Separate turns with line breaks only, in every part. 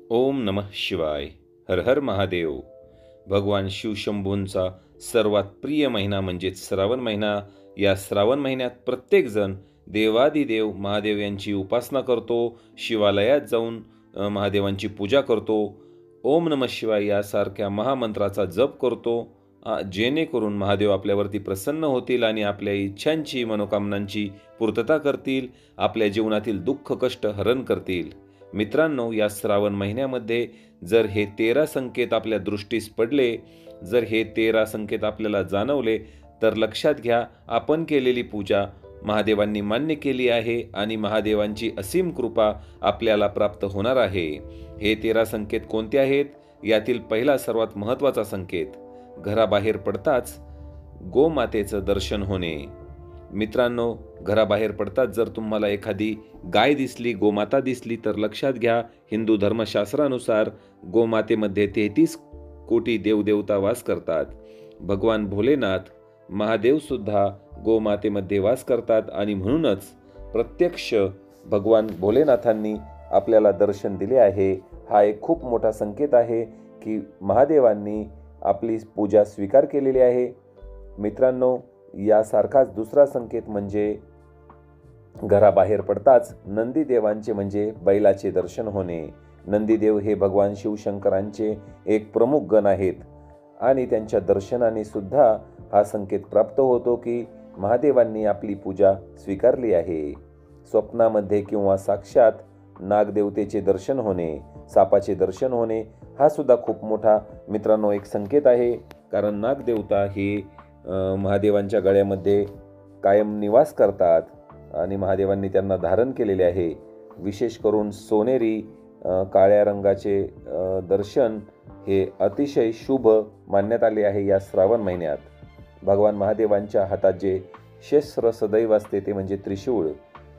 ओम नमः शिवाय. हर हर महादेव. भगवान शिवशंभूंचा सर्वात प्रिय महिना म्हणजेच श्रावण महिना. या श्रावण महिन्यात प्रत्येकजण देवादिदेव महादेव यांची उपासना करतो. शिवालयात जाऊन महादेवांची पूजा करतो. ओम नमः शिवाय यासारख्या महामंत्राचा जप करतो, जेणेकरून महादेव आपल्यावरती प्रसन्न होतील आणि आपल्या इच्छांची मनोकामनांची पूर्तता करतील, आपल्या जीवनातील दुःख कष्ट हरण करतील. मित्रांनो, या श्रावण महिन्यामध्ये जर हे 13 संकेत आपल्या दृष्टीस पडले, जर हे 13 संकेत आपल्याला जाणवले, तर लक्षात घ्या, आपण केलेली पूजा महादेवांनी मान्य केली आहे आणि महादेवांची असीम कृपा आपल्याला प्राप्त होणार आहे. हे 13 संकेत कोणते आहेत? यातील पहिला सर्वात महत्त्वाचा संकेत, घराबाहेर पडताच गोमातेचं दर्शन होणे. मित्रांनो, घराबाहेर पडताच जर तुम्हाला एखादी गाय दिसली, गोमाता दिसली, तर लक्षात घ्या, हिंदू धर्मशास्त्रानुसार गोमातेमध्ये 33 कोटी देवदेवता वास करतात. भगवान भोलेनाथ महादेव सुद्धा गोमातेमध्ये वास करतात आणि म्हणूनच प्रत्यक्ष भगवान भोलेनाथांनी आपल्याला दर्शन दिले आहे. हा एक खूप मोठा संकेत आहे की महादेवांनी आपली पूजा स्वीकार केलेली आहे. मित्रांनो, यासारखाच दुसरा संकेत म्हणजे घराबाहेर पडताच नंदीदेवांचे म्हणजे बैलाचे दर्शन होणे. नंदीदेव हे भगवान शिवशंकरांचे एक प्रमुख गण आहेत आणि त्यांच्या दर्शनाने सुद्धा हा संकेत प्राप्त होतो की महादेवांनी आपली पूजा स्वीकारली आहे. स्वप्नामध्ये किंवा साक्षात नागदेवतेचे दर्शन होणे, सापाचे दर्शन होणे, हा सुद्धा खूप मोठा मित्रांनो एक संकेत आहे. कारण नागदेवता ही महादेवांच्या गळ्यामध्ये कायम निवास करतात आणि महादेवांनी त्यांना धारण केलेले आहे. विशेष करून सोनेरी काळ्या रंगाचे दर्शन हे अतिशय शुभ मानण्यात आले आहे. या श्रावण महिन्यात भगवान महादेवांच्या हातात जे शस्त्र सदैव असते ते म्हणजे त्रिशूळ.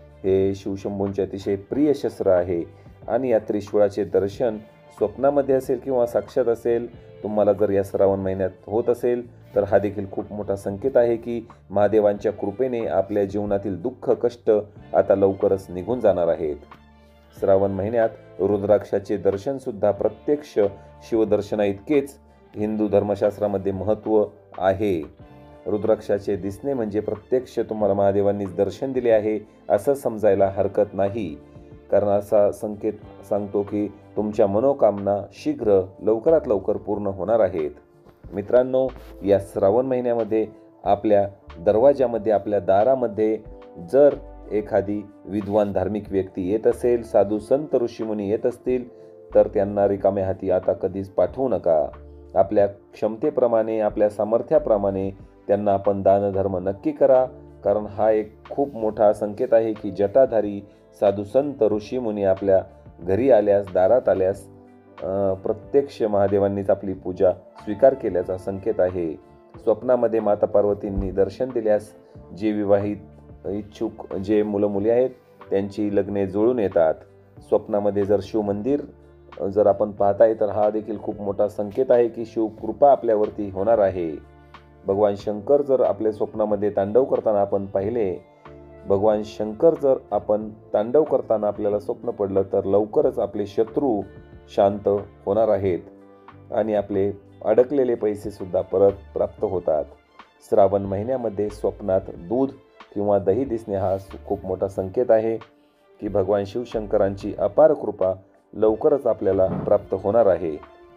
हे शिवशंभूंचे अतिशय प्रिय शस्त्र आहे आणि या त्रिशूळाचे दर्शन स्वप्नामध्ये असेल किंवा साक्षात असेल, तुम्हाला जर या श्रावण महिन्यात होत असेल, तर हा देखील खूप मोठा संकेत आहे की महादेवांच्या कृपेने आपल्या जीवनातील दुःख कष्ट आता लवकरच निघून जाणार आहेत. श्रावण महिन्यात रुद्राक्षाचे दर्शन सुद्धा प्रत्यक्ष शिवदर्शना इतकेच हिंदू धर्मशास्त्रामध्ये महत्त्व आहे. रुद्राक्षाचे दिसणे म्हणजे प्रत्यक्ष तुम्हाला महादेवांनीच दर्शन दिले आहे असं समजायला हरकत नाही. कारण असा संकेत सांगतो की तुमच्या मनोकामना शीघ्र लवकरात लवकर पूर्ण होणार आहेत. मित्रांनो, या श्रावण महिन्यामध्ये आपल्या दरवाजामध्ये, आपल्या दारामध्ये जर एखादी विद्वान धार्मिक व्यक्ती येत असेल, साधू संत ऋषीमुनी येत असतील, तर त्यांना रिकाम्या हाती आता कधीच पाठवू नका. आपल्या क्षमतेप्रमाणे, आपल्या सामर्थ्याप्रमाणे त्यांना आपण दानधर्म नक्की करा. कारण हा एक खूप मोठा संकेत आहे की जटाधारी साधू संत ऋषीमुनी आपल्या घरी आल्यास, दारात आल्यास प्रत्यक्ष महादेवांनीच आपली पूजा स्वीकार केल्याचा संकेत आहे. स्वप्नामध्ये माता पार्वतींनी दर्शन दिल्यास जे विवाहित इच्छुक जे मुलं मुली आहेत त्यांची लग्ने जुळून येतात. स्वप्नामध्ये जर शिवमंदिर जर आपण पाहताय, तर हा देखील खूप मोठा संकेत आहे की शिवकृपा आपल्यावरती होणार आहे. भगवान शंकर जर आपल्या स्वप्नामध्ये तांडव करताना आपण पाहिले, भगवान शंकर जर आपण तांडव करताना आपल्याला स्वप्न पडलं, तर लवकरच आपले शत्रू शांत होणार आहेत आणि आपले अडकलेले पैसे सुद्धा परत प्राप्त होतात. श्रावण महिन्यामध्ये स्वप्नात दूध किंवा दही दिसणे हा खूप मोठा संकेत आहे की भगवान शिवशंकरांची अपार कृपा लवकरच आपल्याला प्राप्त होणार आहे.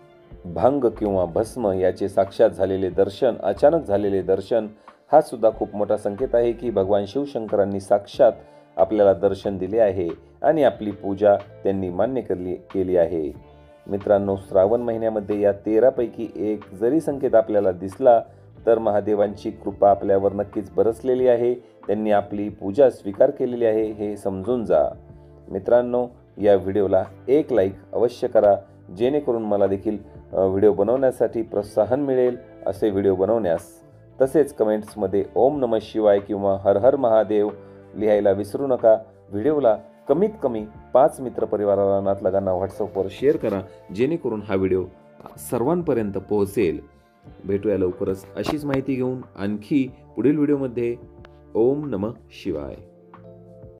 भांग किंवा भस्म याचे साक्षात झालेले दर्शन, अचानक झालेले दर्शन, हा सुद्धा खूप मोठा संकेत आहे की भगवान शिवशंकरांनी साक्षात आपल्याला दर्शन दिले आहे आणि आपली पूजा त्यांनी मान्य केली आहे. मित्रांनो, श्रावण महिन्यामध्ये या 13 पैकी एक जरी संकेत आपल्याला दिसला, तर महादेवांची कृपा आपल्यावर नक्कीच बरसलेली आहे. त्यांनी आपली पूजा स्वीकार केलेली आहे हे समजून जा. मित्रांनो, या व्हिडिओला एक लाईक अवश्य करा, जेणेकरून मला देखील व्हिडिओ बनवण्यासाठी प्रोत्साहन मिळेल असे व्हिडिओ बनवण्यास. तसेच कमेंट्समध्ये ओम नमः शिवाय किंवा हर हर महादेव लिहायला विसरू नका. व्हिडिओला कमीत कमी 5 मित्रपरिवाराला, नातलगांना व्हॉट्सअपवर शेअर करा, जेणेकरून हा व्हिडिओ सर्वांपर्यंत पोहोचेल. भेटूया लवकरच अशीच माहिती घेऊन आणखी पुढील व्हिडिओमध्ये. ओम नमः शिवाय.